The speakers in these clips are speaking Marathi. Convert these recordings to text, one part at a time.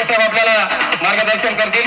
ठाकरे साहेब आपल्याला मार्गदर्शन करतील.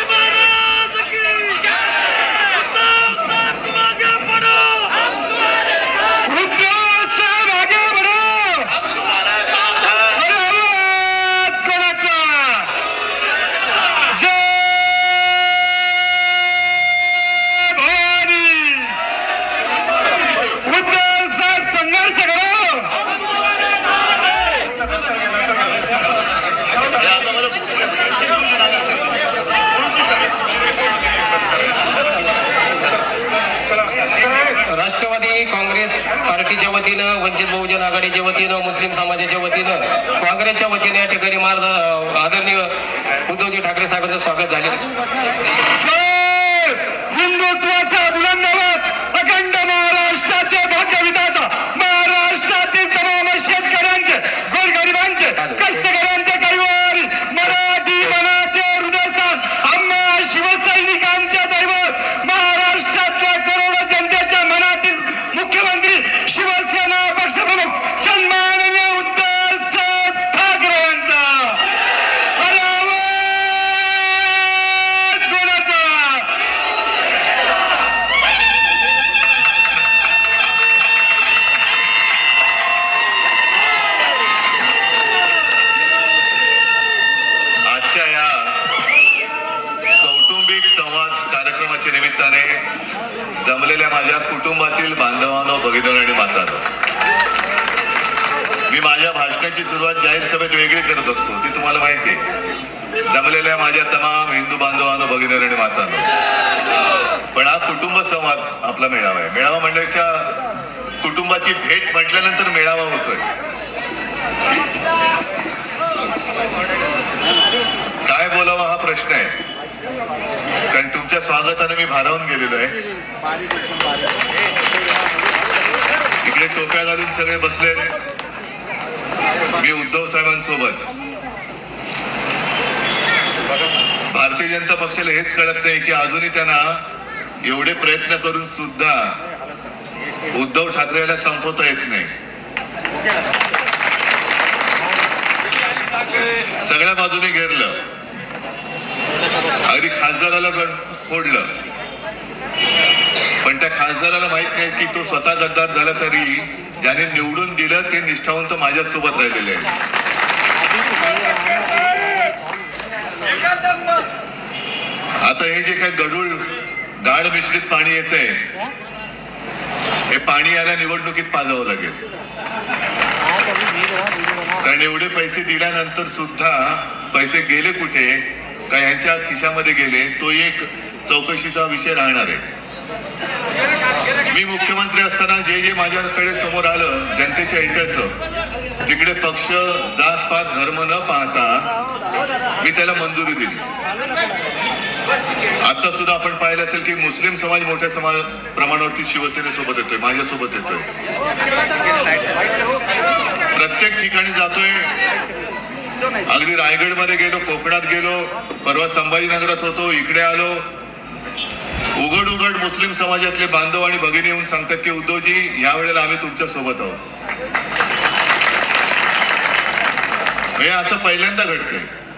राष्ट्रवादी काँग्रेस पार्टीच्या वतीनं, वंचित बहुजन आघाडीच्या वतीनं, मुस्लिम समाजाच्या वतीनं, काँग्रेसच्या वतीने या ठिकाणी आदरणीय उद्धवजी ठाकरे साहेबांचं स्वागत झाले. हिंदुत्वाचा बुलंद आवाज अखंड महाराष्ट्राचे भाग्यविधाता, महाराष्ट्रातील तमाम शेतकऱ्यांचे, गोरगरिबांचे, कष्टकऱ्यांचे कैवारी, मराठी मनाचे हृदयस्थान, आम्हा शिवसैनिकांचे दैवत, महाराष्ट्रातल्या करोडो जनतेच्या मनातील मुख्यमंत्री, शिवसेना पक्षप्रमुख सन्माननीय उद्धव साहेब ठाकरे यांचा. अरे आवाज कोणाचा? आजच्या या कौटुंबिक संवाद कार्यक्रमाच्या निमित्ताने जमलेल्या माझ्या कुटुंबातील बांधवांनो, भगिनींनो आणि मातांनो, मी माझ्या भाषणाची सुरुवात जाहीर सभेत वेगळी करत असतो, ती तुम्हाला माहिती आहे. जमलेल्या माझ्या तमाम हिंदू बांधवांनो, भगिनींनो आणि मातांनो, पण हा कुटुंब संवाद आपला मेळावा आहे. मेळावा म्हणण्यापेक्षा कुटुंबाची भेट म्हटल्यानंतर मेळावा होतोय. काय बोलावा हा प्रश्न आहे, कारण तुमच्या स्वागताने मी भारावून गेलेलो आहे. इकडे टोप्या घालून सगळे बसले, मी उद्धव साहेबांसोबत. भारतीय जनता पक्षाला हेच कळत नाही की अजूनही त्यांना एवढे प्रयत्न करून सुद्धा उद्धव ठाकरेला संपवता येत नाही. सगळ्या बाजूने घेरलं, अगदी खासदाराला पण फोडलं, पण त्या खासदाराला माहित नाही की तो स्वतः गद्दार झाला तरी ज्याने निवडून दिलं ते निष्ठावंत माझ्यासोबत राहिलेले आहे. आता हे जे काही गढूळ गाढ मिश्रित पाणी येतंय, हे पाणी याला निवडणुकीत पाजावं लागेल. कारण एवढे पैसे दिल्यानंतर सुद्धा पैसे गेले कुठे, का यांच्या खिशामध्ये गेले, तो एक चौकशीचा विषय राहणार आहे. मी मुख्यमंत्री असताना जे जे माझ्याकडे समोर आलं जनतेच्या हिताचं, तिकडे पक्ष, जात पात, धर्म न पाहता मी त्याला मंजुरी दिली. आता सुद्धा आपण पाहिलं असेल की मुस्लिम समाज मोठ्या प्रमाणावरती शिवसेनेसोबत येतोय, माझ्यासोबत येतोय. प्रत्येक ठिकाणी जातोय. अगदी रायगडमध्ये गेलो, कोकणात गेलो, परवा संभाजीनगरात होतो, इकडे आलो. उघड उघड मुस्लिम समाजातले बांधव आणि भगिनी येऊन सांगतात की उद्धवजी, या वेळेला आम्ही तुमच्या सोबत आहोत. हे असं पहिल्यांदा घडतंय.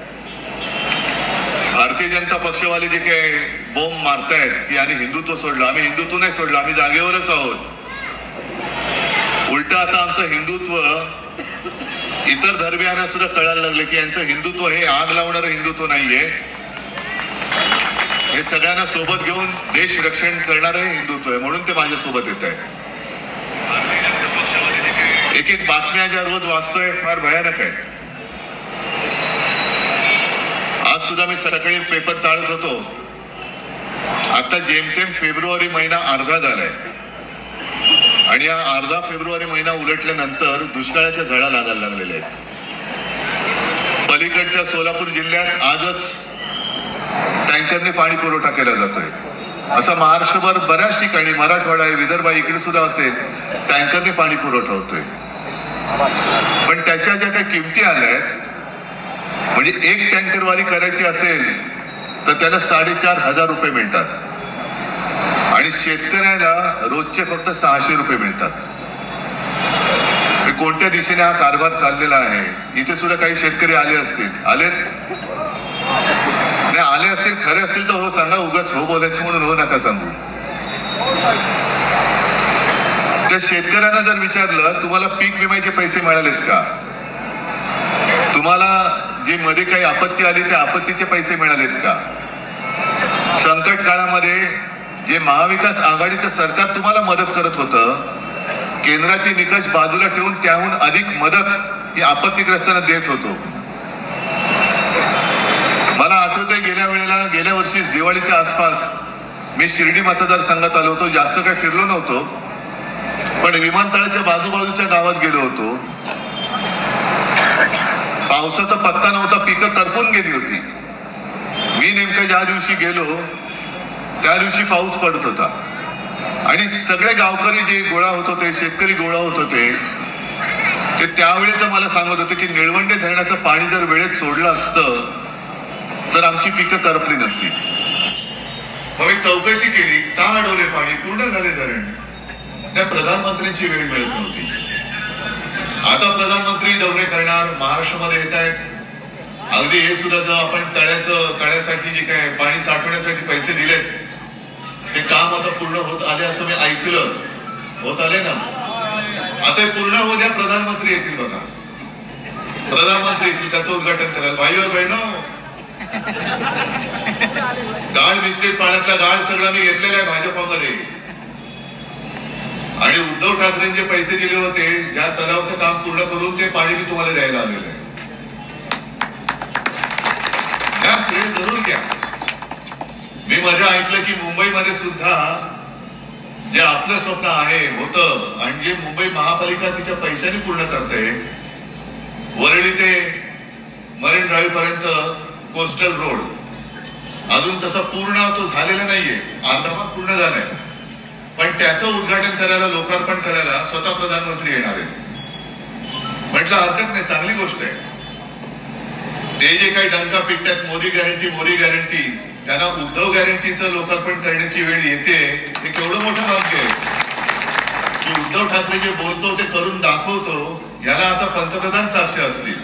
भारतीय जनता पक्षवाले जे काही बोंब मारतायत की आणि हिंदुत्व सोडलं, आम्ही हिंदुत्व नाही सोडलं, आम्ही जागेवरच आहोत. उलट आता आमचं हिंदुत्व इतर धर्मियांना सुद्धा कळायला लागले की यांचं हिंदुत्व हे आग लावणारं हिंदुत्व नाहीये, हे सगळ्यांना सोबत घेऊन देश रक्षण करणारं हे हिंदुत्व आहे. म्हणून ते माझ्या सोबत येत आहे. एक एक बातम्या ज्या रोज वाचतोय फार भयानक आहे. आज सुद्धा मी सकाळी पेपर चालत होतो. आता जेमतेम फेब्रुवारी महिना अर्धा झालाय आणि या अर्धा फेब्रुवारी महिना उलटल्यानंतर दुष्काळाच्या झळा लागायला लागलेल्या आहेत. पलीकडच्या सोलापूर जिल्ह्यात आजच टँकरने पाणी पुरवठा केला जातोय. असा महाराष्ट्रभर बऱ्याच ठिकाणी, मराठवाडा आहे, विदर्भ इकडे सुद्धा असेल, टँकरने पाणी पुरवठा होतोय. पण त्याच्या ज्या काही किमती आल्या आहेत, म्हणजे एक टँकरवारी करायची असेल तर त्याला 4,500 रुपये मिळतात आणि शेतकऱ्याला रोजचे फक्त 600 रुपये मिळतात. कोणत्या दिशेने हा कारभार चाललेला आहे. इथे सुद्धा काही शेतकरी आले असतील, आलेत आणि आले असतील खरे असतील तर हो सांगा, उगाच हो बोलायचं म्हणून हो नका सांगू. त्या शेतकऱ्यांना जर विचारलं तुम्हाला पीक विम्याचे पैसे मिळालेत का, तुम्हाला जे मध्ये काही आपत्ती आली त्या आपत्तीचे पैसे मिळालेत का, संकट काळामध्ये जे महाविकास आघाडीचं सरकार तुम्हाला मदत करत होतं, केंद्राचे निकष बाजूला ठेवून त्याहून अधिक मदत ही आपत्तीग्रस्तांना देत होतो. मला आठवतंय गेल्या वर्षी दिवाळीच्या आसपास मी शिर्डी मतदारसंघात आलो होतो. जास्त काही फिरलो नव्हतो, पण विमानतळाच्या बाजूबाजूच्या गावात गेलो होतो. पावसाचा पत्ता नव्हता, पिकं करपून गेली होती. मी नेमकं ज्या दिवशी गेलो त्या दिवशी पाऊस पडत होता आणि सगळे गावकरी जे गोळा होत होते, शेतकरी गोळा होत होते, ते त्यावेळेच मला सांगत होते की निळवंडे धरणाचं पाणी जर वेळेत सोडलं असतं तर आमची पिकं करपली नसती. मग मी चौकशी केली, का अडवले पाणी, पूर्ण झाले धरण. त्या प्रधानमंत्र्यांची वेळ मिळत नव्हती. आता प्रधानमंत्री दौरे करणार, महाराष्ट्रामध्ये येत आहेत. अगदी हे सुद्धा जर आपण तळ्यासाठी जे काय पाणी साठवण्यासाठी पैसे दिलेत ते काम आता पूर्ण होत आले असं मी ऐकलं. होत आले ना, आता हे पूर्ण होऊ द्या. प्रधानमंत्री येतील बघा, प्रधानमंत्री येतील, त्याचं उद्घाटन करायला. भाईवर बहिणो, गाळ मिश्रित पाण्यातला गाळ सगळा मी घेतलेला आहे भाजपामध्ये. आणि उद्धव ठाकरेंचे पैसे दिले होते ज्या तलावाचं काम पूर्ण करून ते पाणी मी तुम्हाला द्यायला आलेलं आहे. त्या श्रेय जरूर घ्या. मी मध्ये ऐकलं की मुंबईमध्ये सुद्धा जे आपलं स्वप्न आहे होतं आणि जे मुंबई महापालिका तिच्या पैशाने पूर्ण करते, वरळी ते मरीन ड्राईव्ह पर्यंत कोस्टल रोड अजून तसा पूर्ण तो झालेला नाहीये, अर्धा भाग पूर्ण झालाय. पण त्याचं उद्घाटन करायला, लोकार्पण करायला स्वतः प्रधानमंत्री येणार आहेत. म्हटलं हरकत नाही, चांगली गोष्ट आहे. ते जे काही डंका पिकतात मोदी गॅरंटी, त्यांना उद्धव गॅरंटीचं लोकार्पण करण्याची वेळ येते. हे केवढं मोठं भाग्य आहे की उद्धव ठाकरे जे बोलतो ते करून दाखवतो, याला आता पंतप्रधान साक्ष असतील.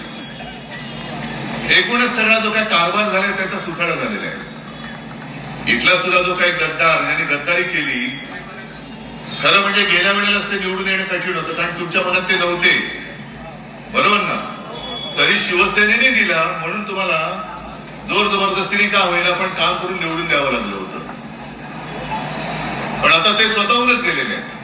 एकूणच सगळा जो काही कारभार झालाय त्याचा चुकाडा झालेला आहे. इथला सुद्धा जो काही गद्दार ज्यांनी गद्दारी केली, खरं म्हणजे गेल्या वेळेलाच ते निवडून येणं कठीण होतं, कारण तुमच्या मनात ते नव्हते, बरोबर ना. तरी शिवसेनेने दिला म्हणून तुम्हाला जोर जबरदस्तीने का होईना पण काम करून निवडून द्यावं लागलं होतं. पण आता ते स्वतःहूनच गेलेले आहेत.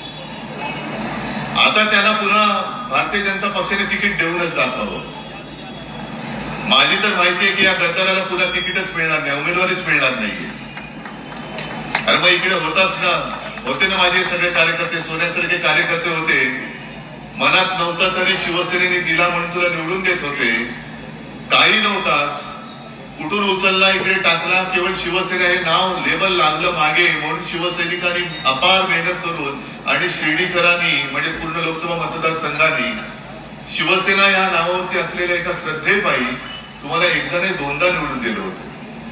आता त्यांना पुन्हा भारतीय जनता पक्षाने तिकीट देऊनच दाखवावं. माझी तर माहिती आहे की या गद्दाराला पुन्हा तिकीटच मिळणार नाही, उमेदवारीच मिळणार नाहीये. अरे मग इकडे होते ना माझे सगळे कार्यकर्ते, सोन्यासारखे कार्यकर्ते होते. मनात नव्हतं तरी शिवसेनेने दिला म्हणून तुला निवडून देत होते. काही नव्हतास, कुठून उचलला इकडे टाकला. केवळ शिवसेना हे नाव लेबल लागलं मागे म्हणून शिवसैनिकांनी अपार मेहनत करून आणि शिर्डीकरांनी म्हणजे पूर्ण लोकसभा मतदारसंघांनी शिवसेना या नावावरती असलेल्या एका श्रद्धेपायी तुम्हाला एकदा नाही दोनदा निवडून दिलं होतं.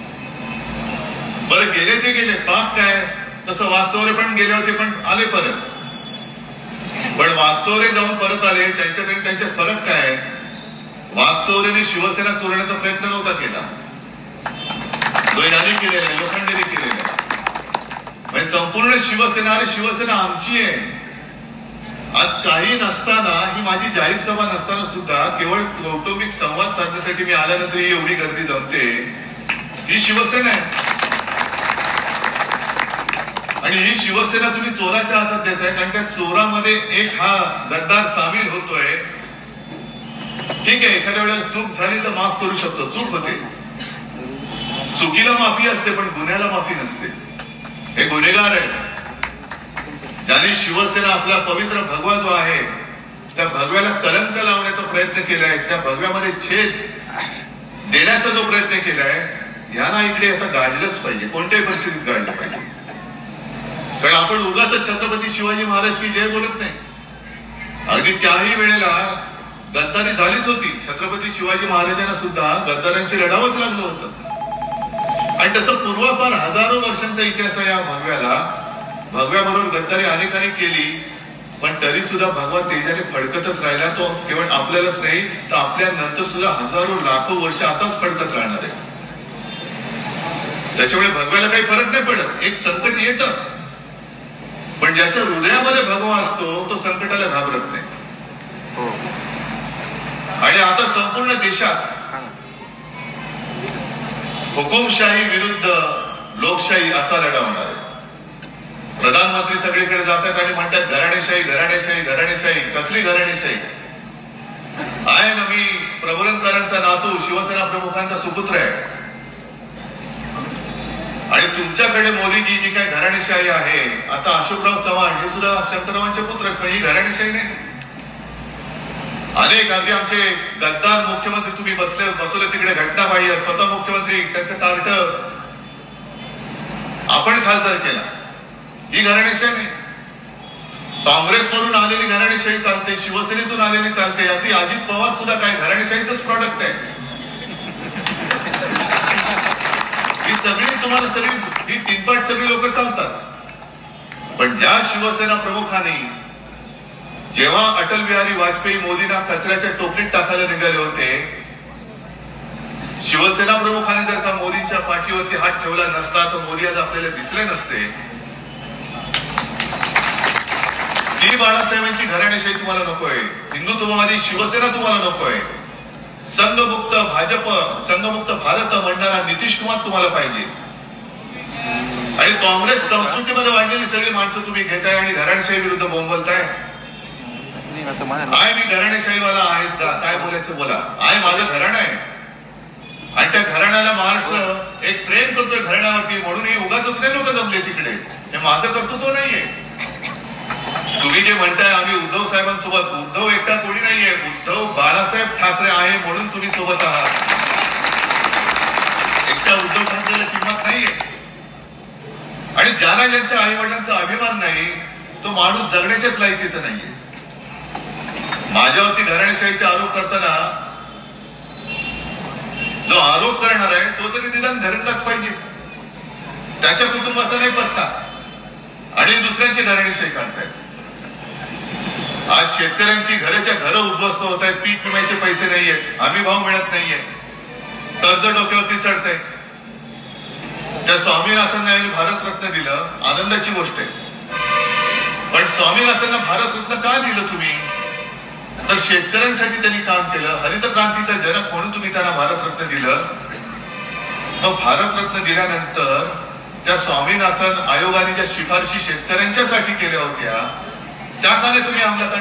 बरं गेले ते गेले, पाप काय. तसं वागचौरे पण गेले होते पण आले परत. पण वागचौरे जाऊन परत आले, त्यांच्याकडे त्यांच्यात फरक काय. वागचौरेने शिवसेना चोरण्याचा प्रयत्न नव्हता केला, तो यांनी केलेला आहे, लोखंडेने केलेला आहे. म्हणजे संपूर्ण शिवसेना आमची आहे. आज काही नसताना, ही माझी जाहीर सभा नसताना सुद्धा केवळ कौटुंबिक संवाद साधण्यासाठी मी आल्यानंतर ही एवढी गर्दी जमते, ही शिवसेना आहे. आणि ही शिवसेना तुम्ही चोराच्या हातात देताय, कारण त्या चोरामध्ये एक हा गद्दार सामील होतोय. ठीक आहे, एखाद्या वेळेला चूक झाली तर माफ करू शकतो, चूक होते, चुकीला माफी असते पण गुन्ह्याला माफी नसते. हे गुन्हेगार आहेत. ज्यांनी शिवसेना आपला पवित्र भगवा जो आहे त्या भगव्याला कलंक लावण्याचा प्रयत्न केलाय, त्या भगव्यामध्ये छेद देण्याचा जो प्रयत्न केलाय, यांना इकडे आता गाडलंच पाहिजे, कोणत्याही परिस्थितीत गाडलं पाहिजे. कारण आपण उगाच छत्रपती शिवाजी महाराज की जय बोलत नाही. अगदी त्याही वेळेला गद्दारी झालीच होती. छत्रपती शिवाजी महाराजांना सुद्धा गद्दारांशी लढावंच लागलं होतं. आणि तसं पूर्वापार हजारो वर्षांचा इतिहास आहे या भगव्याबरोबर गद्दारी अनेकांनी केली, पण तरी सुद्धा भगवा तेजाने फडकतच राहिला. तो केवळ आपल्यालाच नाही तर आपल्या नंतर सुद्धा हजारो लाखो वर्ष असाच फडकत राहणार आहे. त्याच्यामुळे भगवायला काही फरक नाही पडत. एक संकट येतं, पण ज्याच्या हृदयामध्ये भगवा असतो तो संकटाला घाबरत नाही. आणि आता संपूर्ण देशात हुकुमशाही विरुद्ध लोकशाही असा लढा होणार आहे. प्रधानमंत्री सगळीकडे जातात आणि म्हणतात घराणेशाही घराणेशाही घराणेशाही. कसली घराणेशाही आहे ना? मी प्रबोधनकारांचा नातू, शिवसेना प्रमुखांचा सुपुत्र आहे. आणि तुमच्याकडे मोदीजी जी काय घराणेशाही आहे, आता अशोकराव चव्हाण हे सुद्धा शंकररावांचे पुत्र आहेत, पण ही घराणेशाही नाही. अनेक अगदी आमचे गद्दार मुख्यमंत्री तुम्ही बसवले तिकडे घटनाबाह्य, स्वतः मुख्यमंत्री त्यांचं कार्ट आपण खासदार केला. ही घराणेशाही नाही. काँग्रेसवरून आलेली घराणेशाही चालते, शिवसेनेतून आलेली चालते. अगदी अजित पवार सुद्धा काय घराणेशाहीच प्रॉडक्ट आहे. ही सगळी तुम्हाला ही तीनपाट सगळी लोक चालतात. पण ज्या शिवसेना प्रमुखांनी जेव्हा अटल बिहारी वाजपेयी मोदींना कचऱ्याच्या टोपलीत टाकायला निघाले होते, शिवसेना प्रमुखांनी जर का मोदींच्या पाठीवरती हात ठेवला नसता तर मोदी आज आपल्याला दिसले नसते. ती बाळासाहेबांची घराणेशाही तुम्हाला नकोय. हिंदुत्ववादी शिवसेना तुम्हाला नकोय. संघमुक्त भाजप, संघमुक्त भारत म्हणणारा नितीश कुमार तुम्हाला पाहिजे. आणि काँग्रेस संस्कृतीमध्ये वाढलेली सगळी माणसं तुम्ही घेताय आणि घराणेशाही विरुद्ध बोंबलताय. आहे मी घराणेशाहीवाला आहे, काय बोलायचं बोला. आहे माझं घराणं आहे आणि त्या घराण्याला महाराष्ट्र एक प्रेम करतोय घराण्यावरती, म्हणून ही उगाच नाही लोक जमले तिकडे. हे माझं कर्तृत्व नाहीये. तुम्ही जे म्हणताय आम्ही उद्धव साहेबांसोबत, उद्धव एकटा कोणी नाहीये. उद्धव बाळासाहेब ठाकरे आहे म्हणून तुम्ही सोबत आहात. एकटा उद्धव ठाकरेला किंमत नाहीये. आणि ज्यांना ज्यांच्या आई वडिलांचा अभिमान नाही तो माणूस जगण्याच्याच लायकीचा नाहीये. माझ्यावरती घराणेशाहीचे आरोप करताना जो आरोप करणार आहे तो तरी निदान घरंदाज पाहिजे. त्याच्या कुटुंबाचा नाही पत्ता आणि दुसऱ्यांची घराणेशाही काढतायत. आज शेतकऱ्यांची घराच्या घरं उद्ध्वस्त होत आहेत. पीक विम्याचे पैसे नाहीयेत, हमी भाव मिळत नाहीये, कर्ज डोक्यावरती चढतंय. त्या स्वामीनाथनना भारतरत्न दिलं, आनंदाची गोष्ट आहे. पण स्वामीनाथनना भारतरत्न का दिलं तुम्ही? तर शेतकऱ्यांसाठी त्यांनी काम केलं. हरित क्रांतीचा जनक म्हणून तुम्ही त्यांना भारतरत्न दिलं. मग भारतरत्न दिल्यानंतर त्या स्वामीनाथन आयोगाने ज्या शिफारशी शेतकऱ्यांच्यासाठी केल्या होत्या त्या काने तुम्ही अंमलात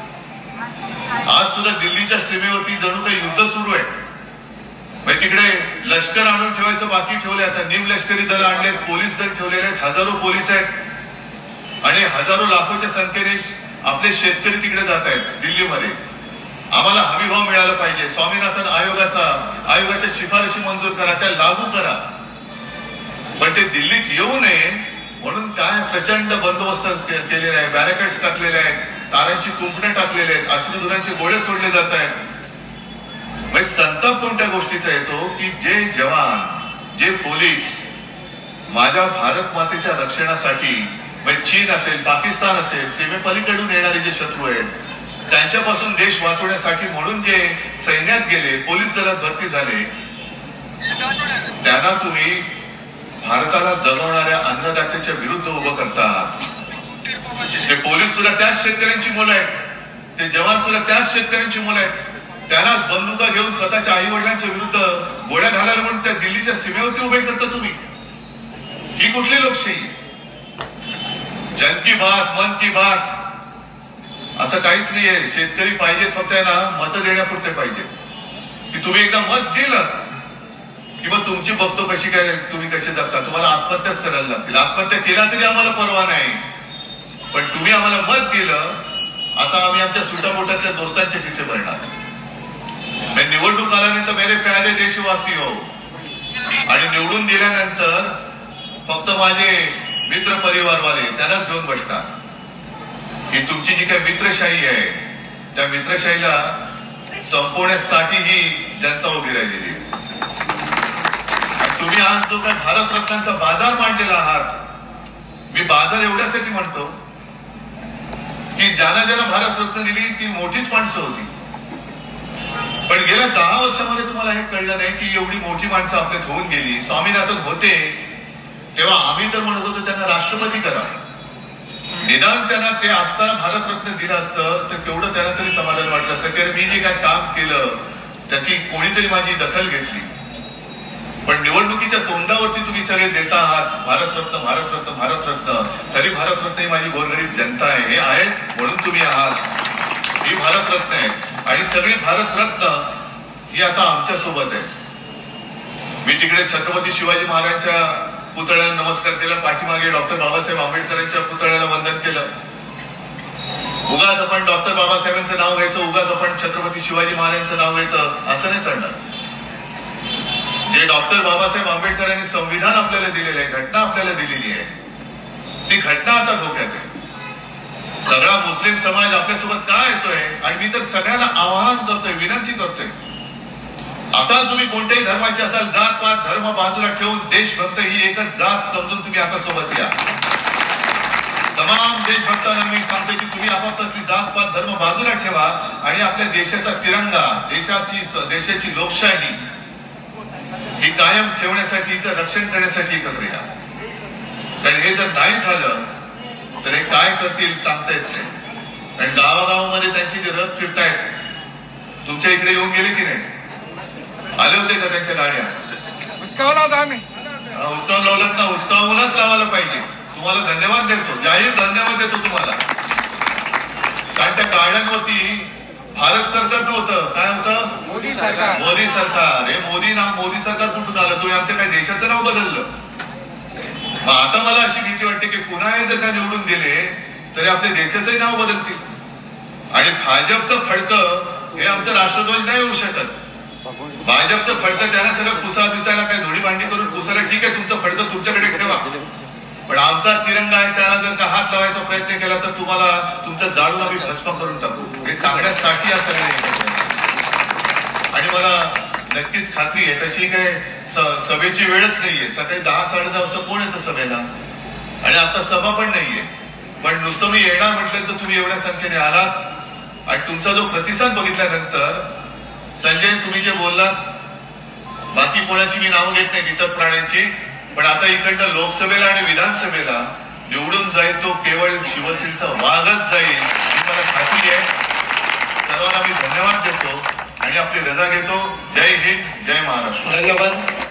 आणत. आज सुद्धा दिल्लीच्या सीमेवरती जणू काही युद्ध सुरू आहे. तिकडे लष्कर आणून ठेवायचं बाकी ठेवलंय. आता निमलष्करी दल आणलेत, पोलीस दल ठेवलेले आहेत, हजारो पोलीस आहेत आणि हजारो लाखोच्या संख्येने आपले शेतकरी तिकडे जात आहेत दिल्लीमध्ये. आम्हाला हमी भाव मिळाला पाहिजे. स्वामीनाथन आयोगाच्या शिफारशी मंजूर करा, त्या लागू करा. पण ते दिल्लीत येऊ नये म्हणून काय प्रचंड बंदोबस्त केलेला आहे, बॅरिकेड्स टाकलेले आहेत, तारांची कुंपणे टाकलेले आहेत, अश्रुधुरांचे गोळे सोडले जात आहेत. संताप कोणत्या गोष्टीचा येतो की जे जवान, जे पोलीस माझ्या भारत मातेच्या रक्षणासाठी, चीन असेल, पाकिस्तान असेल, सीमेपलीकडून येणारे जे शत्रू आहेत त्यांच्यापासून देश वाचवण्यासाठी म्हणून जे सैन्यात गेले, पोलीस दलात भरती झाले, त्यांना तुम्ही भारताला जगवणाऱ्या अन्नदात्याच्या विरुद्ध उभं करतात. ते पोलीस सुद्धा त्याच शेतकऱ्यांची मुलं आहेत, ते जवान सुद्धा त्याच शेतकऱ्यांची मुलं आहेत. त्यांनाच बंदुका घेऊन स्वतःच्या आई वडिलांच्या विरुद्ध गोळ्या घालायला म्हणून त्या दिल्लीच्या सीमेवरती उभे करता तुम्ही. ही कुठली लोकशाही? जन की बात, मन की बात असं काहीच नाहीये. शेतकरी पाहिजेत, फक्त त्यांना मत देण्यापुरते पाहिजे. की तुम्ही एकदा मत दिलं की मग तुमची बघतो कशी काय, तुम्ही कसे जगता. तुम्हाला आत्महत्याच करायला लागतील. आत्महत्या केला तरी आम्हाला परवा नाही, पण तुम्ही आम्हाला मत दिलं, आता आम्ही आमच्या सुटापोटातल्या दोस्तांचे खिसे भरणार. निवडणूक आल्यानंतर मेरे प्यारे देशवासी हो, आणि निवडून दिल्यानंतर फक्त माझे मित्र परिवारवाले त्यांनाच घेऊन बसणार. ही तुमची जी काही मित्रशाही आहे त्या मित्रशाहीला संपवण्यासाठी ही जनता उभी राहिलेली आहे. तुम्ही आज जो काय भारतरत्नांचा बाजार मांडलेला आहात, मी बाजार एवढ्यासाठी म्हणतो की ज्यांना ज्यांना भारतरत्न दिली ती मोठीच माणसं होती. पण गेल्या 10 वर्षामध्ये तुम्हाला हे कळलं नाही की एवढी मोठी माणसं आपल्यात होऊन गेली. स्वामीनाथन होते तेव्हा आम्ही तर म्हणत होतो त्यांना राष्ट्रपती करा. निदान त्यांना ते असताना भारतरत्न दिलं असतं तर तेवढं त्यांना तरी समाधान वाटलं असतं की मी जे काय काम केलं त्याची कोणीतरी माझी दखल घेतली. पण निवडणुकीच्या तोंडावरती तुम्ही सगळे देता आहात भारतरत्न भारतरत्न भारतरत्न. तरी भारतरत्न ही माझी गोरगरीब जनता आहे, हे आहे म्हणून तुम्ही आहात. ही भारतरत्न आहे आणि सगळी भारतरत्न ही आता आमच्या सोबत आहे. मी तिकडे छत्रपती शिवाजी महाराजांच्या पुतळ्याला नमस्कार केला, पाठीमागे डॉक्टर बाबासाहेब आंबेडकरांच्या पुतळ्याला वंदन केलं. उगाच आपण डॉक्टर बाबासाहेबांचं नाव घ्यायचं, उगाच आपण छत्रपती शिवाजी महाराजांचं नाव घ्यायचं असं नाही चालणार. जे डॉक्टर बाबासाहेब आंबेडकरांनी संविधान आपल्याला दिलेलं आहे, घटना आपल्याला दिलेली आहे, ती घटना आता धोक्यात आहे. सगळा मुस्लिम समाज आपल्यासोबत का येतोय आणि मी तर सगळ्यांना आवाहन करतोय, विनंती करतोय, असाल तुम्ही कोणत्याही धर्माचे असाल, जात पात धर्म बाजूला ठेवून देशभक्त ही एकच जात समजून तुम्ही आता सोबत या. तमाम देशभक्तांना मी सांगतोय की तुम्ही आपापसातली जात पात धर्म बाजूला ठेवा आणि आपल्या देशाचा तिरंगा, देशाची लोकशाही ही कायम ठेवण्यासाठी, हिचं रक्षण करण्यासाठी एकत्र या. कारण हे जर नाही झालं तर हे काय करतील सांगता येत नाही. आणि गावागावामध्ये त्यांची जे रथ फिरतायत तुमच्या इकडे येऊन गेले की नाही? आले होते का त्यांच्या गाड्या? हुसकावला होता आम्ही. हुसकावून लावलात ना? हुसकावूनच लावायला पाहिजे. तुम्हाला धन्यवाद देतो, जाहीर धन्यवाद देतो तुम्हाला. कारण त्या गाड्यांवरती भारत सरकार नव्हतं, काय होतं? मोदी सरकार. मोदी सरकार. हे मोदी सरकार कुठून आलं? तुम्ही आमच्या काय देशाचं नाव बदललं? मग आता मला अशी भीती वाटते की पुन्हा हे जर का निवडून गेले तरी आपल्या देशाचंही नाव बदलतील. आणि भाजपचं फडकं हे आमचं राष्ट्रध्वज नाही होऊ शकत. भाजपचं फडकं त्यांना सगळं पुसा दिसायला काय धुळी भांडी करून पुसायला ठीक आहे, तुमचं फडकं तुमच्याकडे ठेवा. पण आमचा तिरंगा आहे त्याला जर का हात लावायचा प्रयत्न केला तर तुम्हाला तुमचं जाळून आम्ही भस्म करून टाकू. हे सांगण्यासाठी असं नाही. आणि मला नक्कीच खात्री आहे तशी काय सभेची वेळच नाहीये. सकाळी 10-10:30 वाजता कोण येतं सभेला? आणि आता सभा पण नाहीये. पण नुसतं मी येणार म्हटलं तर तुम्ही एवढ्या संख्येने आलात आणि तुमचा जो प्रतिसाद बघितल्यानंतर संजय तुम्ही जे बोललात, बाकी कोणाची मी नावं घेत नाही इतर प्राण्यांची, पण आता इकडनं लोकसभेला आणि विधानसभेला निवडून जाईल तो केवळ शिवसेनेचा वाघच जाईल ही मला खात्री आहे. सर्वांना मी धन्यवाद देतो आणि आपली रजा घेतो. जय हिंद, जय महाराष्ट्र. धन्यवाद.